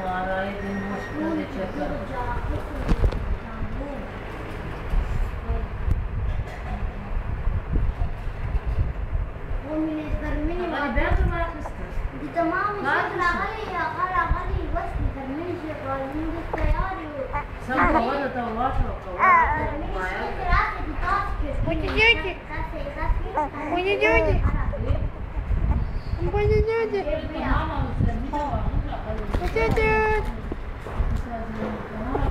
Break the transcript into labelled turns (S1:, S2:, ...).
S1: हमारा ये दिन मुश्किल से चक्कर
S2: ومن الزرمني تمام الشكل غلي غلي بس الزرمني شغال من السيارة
S1: सब बहुत होता हुआ
S3: What you doing? What you doing? What you doing? What you doing?